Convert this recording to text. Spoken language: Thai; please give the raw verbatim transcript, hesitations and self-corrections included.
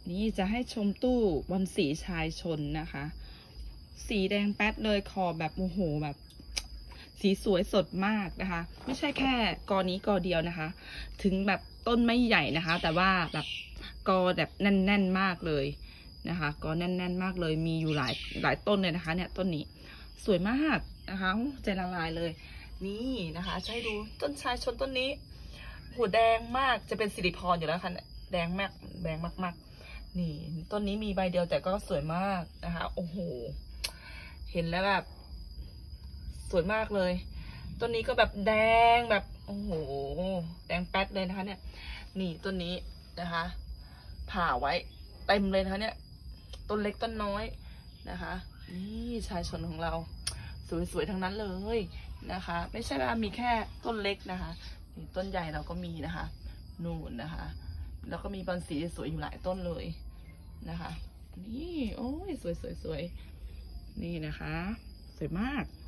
นี่จะให้ชมตู้บอลสีชายชนนะคะ สีแดงแป๊ดเลยคอแบบโอ้โหแบบสีสวยสดมากนะคะ ไม่ใช่แค่กอนี้กอเดียวนะคะ ถึงแบบต้นไม่ใหญ่นะคะ แต่ว่าแบบกอแบบแน่นๆมากเลยนะคะกอแน่นๆมากเลยมีอยู่หลายหลายต้นเลยนะคะเนี่ยต้นนี้สวยมากนะคะใจละลายเลยนี่นะคะใช้ดูต้นชายชนต้นนี้หัวแดงมากจะเป็นสิริพรอยู่แล้วค่ะแดงมากแดงมากๆนี่ต้นนี้มีใบเดียวแต่ก็สวยมากนะคะโอ้โหเห็นแล้วแบบสวยมากเลยต้นนี้ก็แบบแดงแบบโอ้โหแดงแป๊ดเลยนะคะเนี่ยนี่ต้นนี้นะคะผ่าไว้เต็มเลยนะคะเนี่ยต้นเล็กต้นน้อยนะคะนี่ชายชนของเราสวยๆทั้งนั้นเลยนะคะไม่ใช่ว่ามีแค่ต้นเล็กนะคะนี่ต้นใหญ่เราก็มีนะคะนู่นนะคะแล้วก็มีบอลสีสวยอยู่หลายต้นเลยนะคะนี่โอ้ยสวยๆๆนี่นะคะสวยมาก